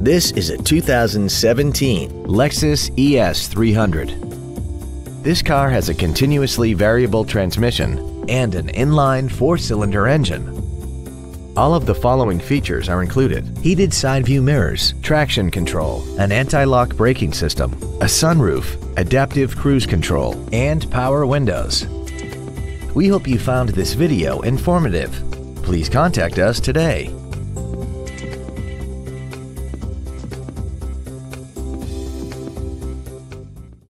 This is a 2017 Lexus ES 300. This car has a continuously variable transmission and an inline 4-cylinder engine. All of the following features are included: heated side view mirrors, traction control, an anti-lock braking system, a sunroof, adaptive cruise control, and power windows. We hope you found this video informative. Please contact us today.